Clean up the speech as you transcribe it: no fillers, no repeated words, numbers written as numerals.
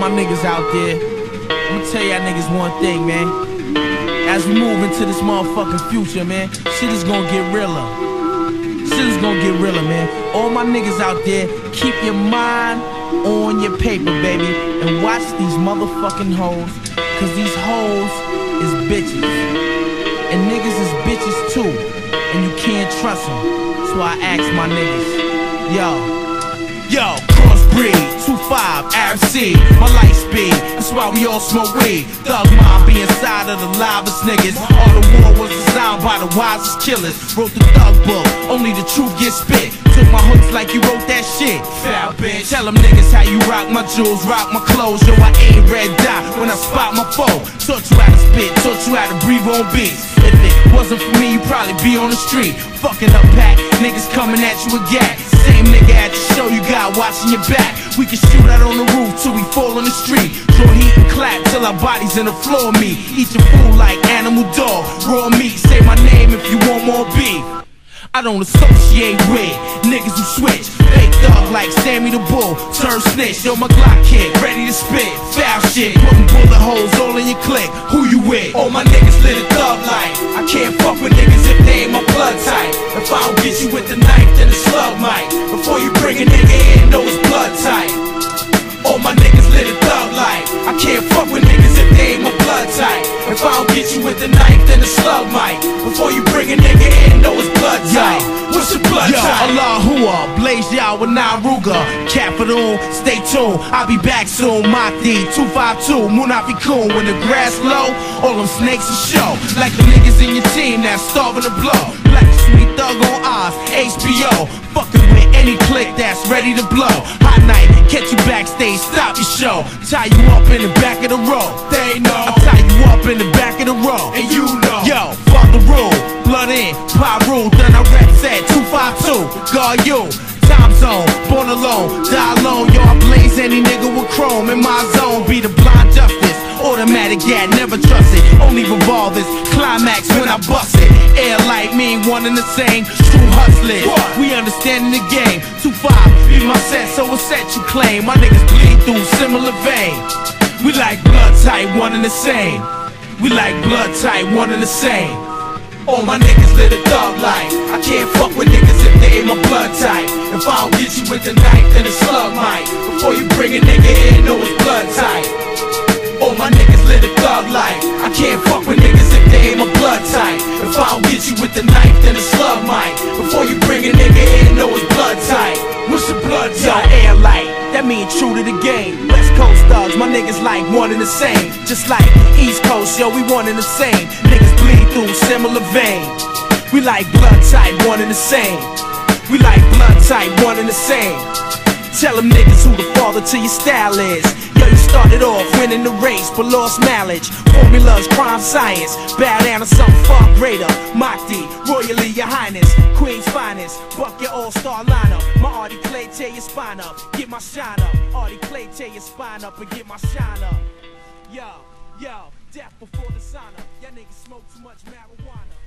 my niggas out there, I'ma tell y'all niggas one thing, man. As we move into this motherfucking future, man, shit is gonna get realer. Shit is gonna get realer, man. All my niggas out there, keep your mind on your paper, baby, and watch these motherfucking hoes, cause these hoes is bitches. And niggas is bitches too, and you can't trust them. So I ask my niggas, yo, crossbreed, 2-5, Arab C, my light speed, that's why we all smoke weed. Thug mob be inside of the livest niggas. All the war was designed by the wisest killers. Wrote the thug book, only the truth gets spit. Took my hooks like you wrote that shit. Foul bitch. Tell them niggas how you rock my jewels, rock my clothes. Yo, I ain't red dot when I spot my foe. Taught you how to spit, taught you how to breathe on beats. If it wasn't for me, you'd probably be on the street. Fucking up pack, niggas coming at you with gas. Same nigga at the show you got watching your back. We can shoot out on the roof till we fall on the street. Draw heat and clap till our bodies in the floor meet. Eat your food like animal dog, raw meat. Say my name if you want more beef. I don't associate with niggas who switch. Fake thug like Sammy the Bull, turn snitch. Yo, my Glock kick, ready to spit. Foul shit, putting bullet holes all in your clique. Who you with? All my niggas live a thug life. I can't fuck with niggas if they ain't my blood type. If I don't get you with the knife, then the slug might. Before you bring a nigga in, know his blood type. All my niggas live a thug life. I can't fuck with niggas if they ain't my blood type. If I don't get you with the knife, then the slug might. Before you bring a nigga in, know his blood type. What's your blood type? Allahua, Blaze Yah with Naruga. Capital, stay tuned, I'll be back soon. Mahdi, 252, Munafikun. When the grass low, all them snakes will show. Like the niggas in your team that's starving to blow. Like the sweet thug on Oz, HBO. Fucking with any clique that's ready to blow. Hot night, catch you backstage, stop your show. Tie you up in the back of the row. They know I tie you up in the back of the row. And you know, yo, fuck the rule. Blood in, pie rule, then I rap set 252, guard you. Time zone, born alone, die alone. Yo, I blaze any nigga with chrome in my zone. Be the blind justice, automatic, yeah, never trust it. Only revolvers, climax when I bust it. Air light mean one and the same, true hustlers. We understanding the game. 2-5, be my set, so a set you claim. My niggas bleed through similar vein. We like blood type, one and the same. We like blood type, one and the same. All my niggas live a thug life. I can't fuck with niggas if they ain't my blood type. If I don't get you with the knife, then the slug might. Before you bring a nigga in, know his blood type. All my niggas live a thug life. I can't fuck with niggas if they ain't my blood type. If I don't get you with the knife, then the slug might. Before you bring a nigga in, know his blood type. What's your blood type? Yo, air light, that mean true to the game. West Coast thugs, my niggas like one and the same. Just like East Coast, yo, we one and the same. Niggas bleed through similar vein. We like blood type, one and the same. We like blood type, one and the same. Tell them niggas who the father to your style is. Yo, you started off winning the race, but lost mileage. Formulas, crime science. Bow down to something far greater. Mahdi, royally your highness. Queen's finest, buck your all-star lineup. My Artie Clay tear your spine up, get my shine up. Artie Clay tear your spine up and get my shine up. Yo, death before the sign up. Y'all niggas smoke too much marijuana.